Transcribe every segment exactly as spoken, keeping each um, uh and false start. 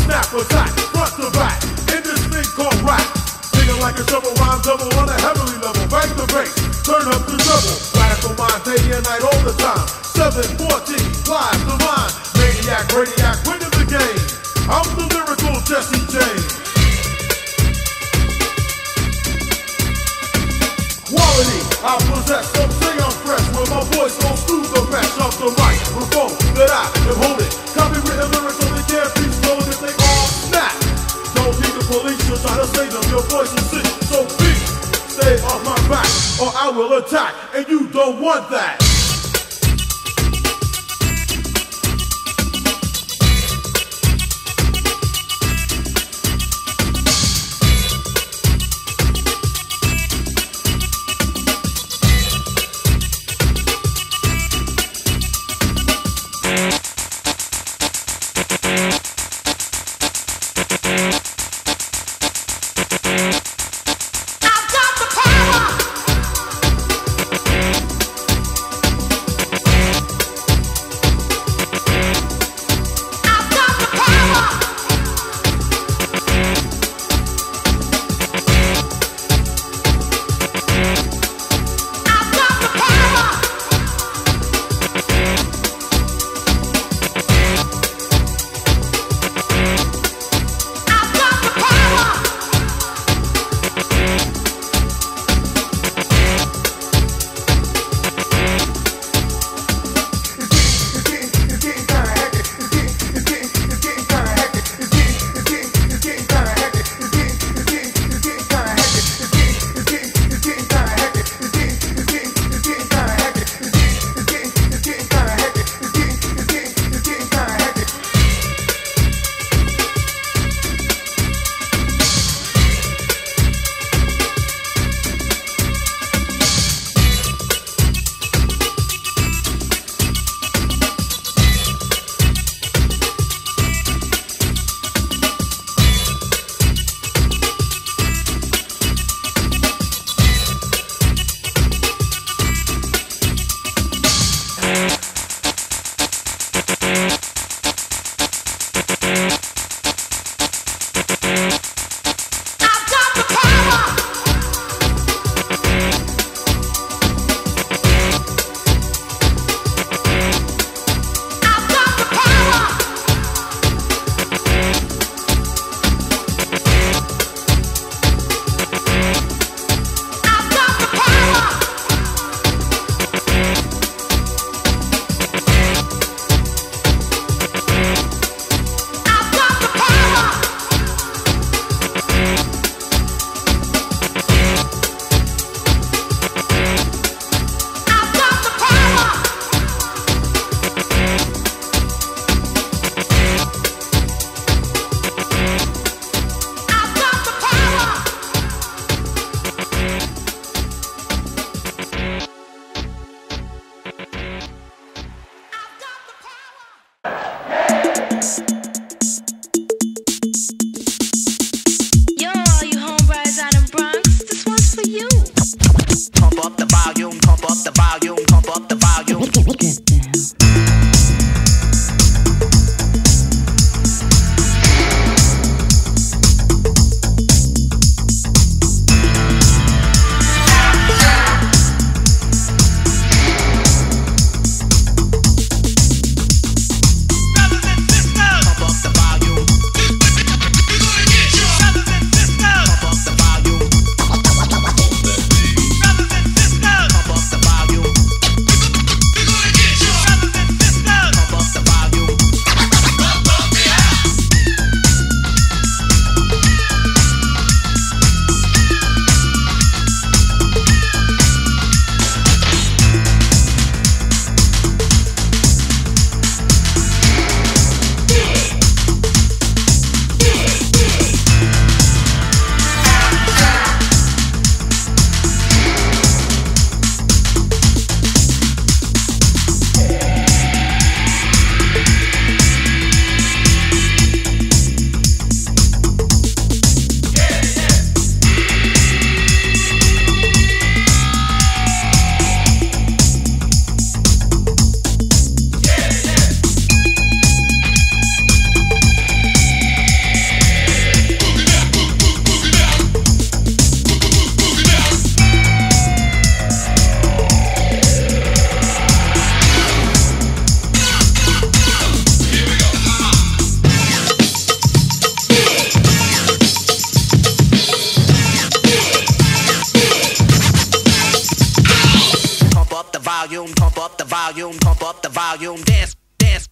snap attack, front to back, in this thing called rap. Thinking like a shovel, rhyme double on a heavily level. Bang the bass, turn up the double. Radical mind, day and night all the time. seven fourteen, live the mind. Maniac, radiac, winning the game. I'm the lyrical Jesse James. Quality, I possess, some say I'm fresh. When my voice goes through the mesh of the microphone that I am holding. Copywritten lyrics only can't be stolen if they all snap. Don't need the police to try to save them. Your voice is sick, so please stay off my back, or I will attack, and you don't want that. volume, dance, dance.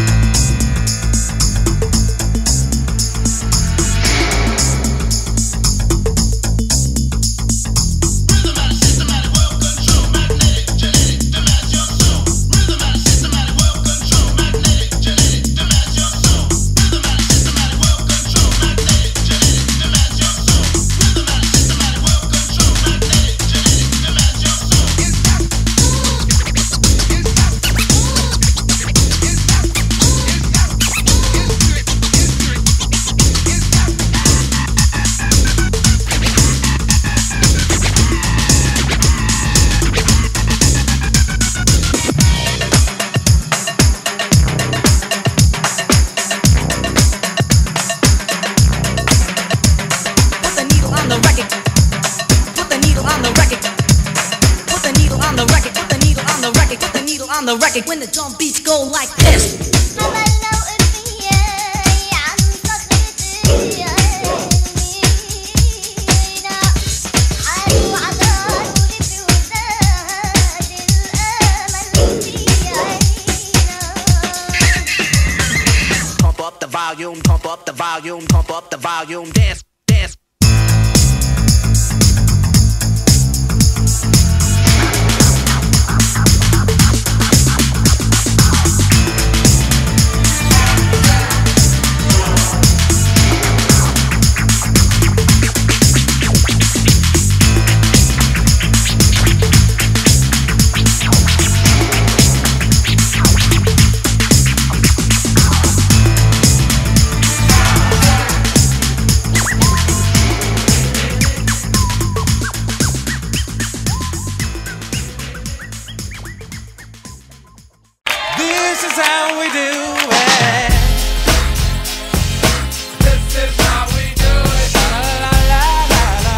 On the record when the drum beats go like this. Pump up the volume, pump up the volume, pump up the volume, dance, dance. This is how we do it. This is how we do it. La la la la la.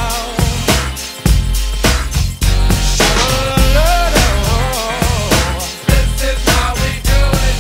La la la la. This is how we do it.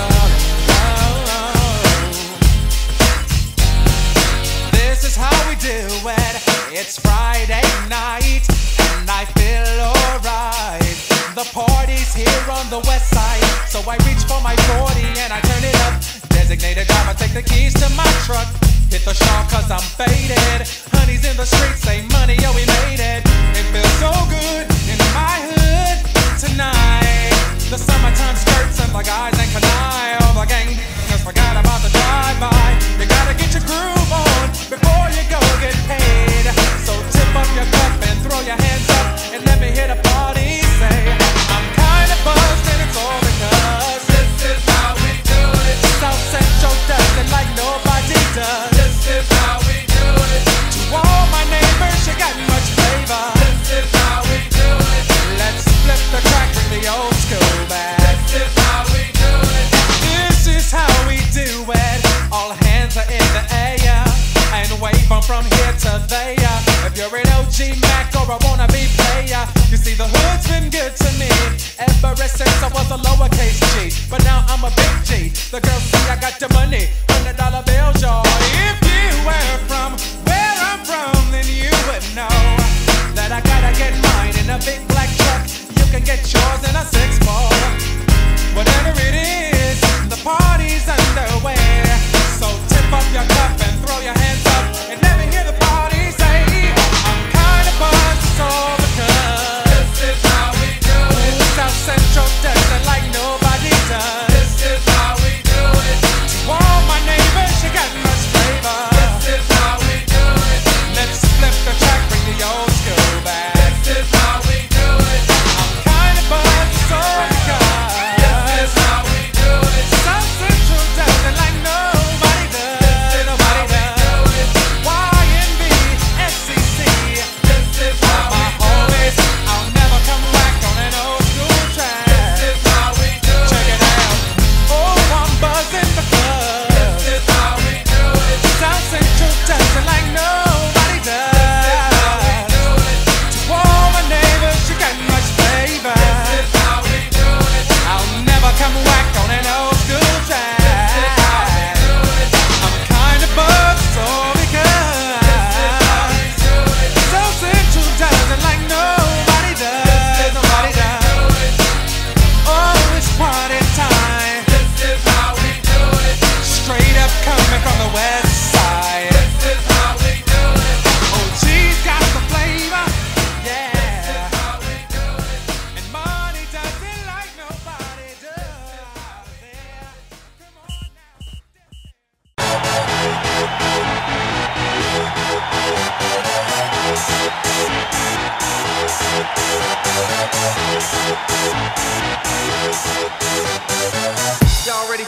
This is how we do it. It's Friday night and I feel alright. The party's here on the west side, so I reach for my forty and I turn it up. Designated driver, take the keys to my truck. Hit the shawl cause I'm faded. Honey's in the streets, say money, yo we made it. It feels so good in my hood tonight. The summertime skirts and the guys ain't canine. All the gang just forgot about the drive-by. You gotta get your groove on before you go get paid. So tip up your cup and throw your hands up and let me hit a party. Say I'm kinda buzzed and it's all because This is how we do it. South Central does it like nobody does. This is how we do it. To all my neighbors, you got much flavor. This is how we do it. Let's flip the track, bring the old school back. This is how we do it. This is how we do it. All hands are in the air and wave from from here to there. If you're an O G Mac or a wannabe player, you see the hood's been good to me ever since I was a lowercase G. But now I'm a big G. The girls see I got the money, hundred dollar bills, y'all. If you were from where I'm from, then you would know that I gotta get mine in a big black truck. You can get yours in a six four. Whatever it is, the party's underway. So tip up your cup and throw your hands up and let me hear the party say, I'm kinda buzzed, it's all because This is how we do it. South Central does it like nobody does. This is how we do it. To all my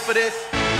for this?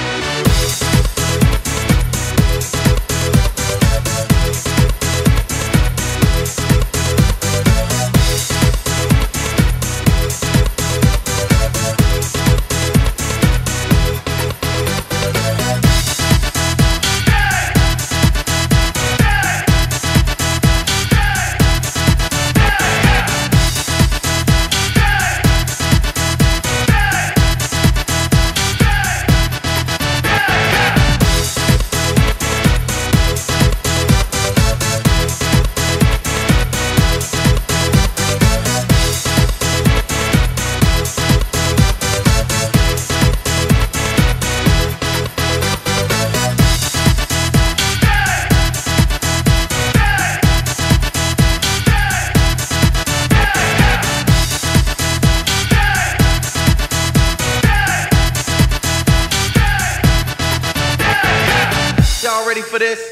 Y'all ready for this?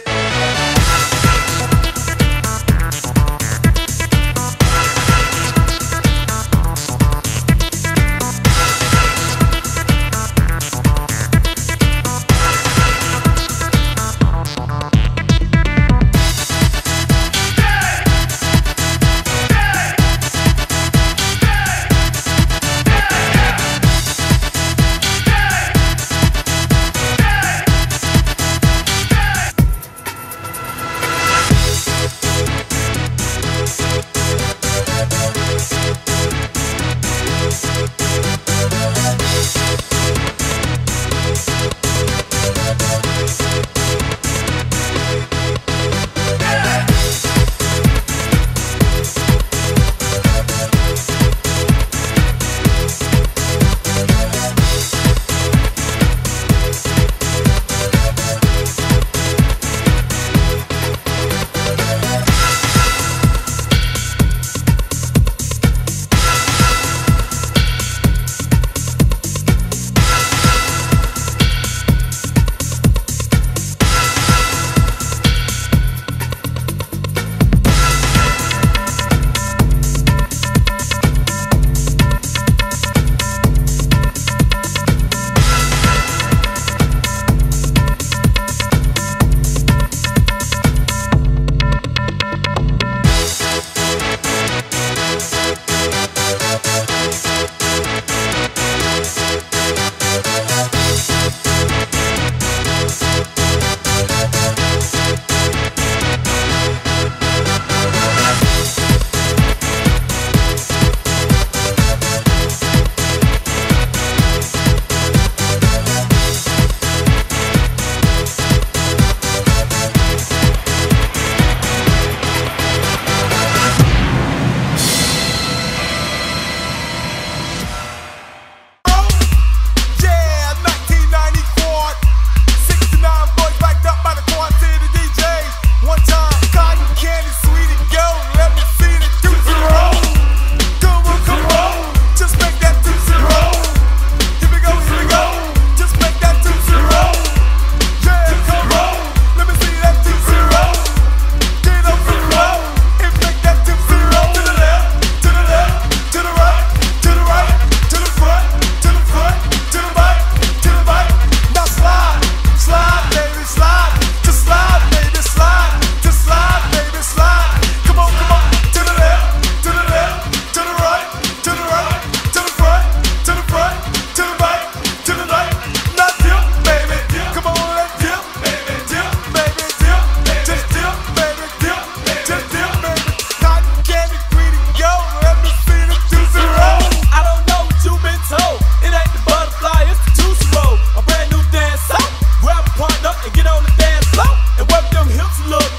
Look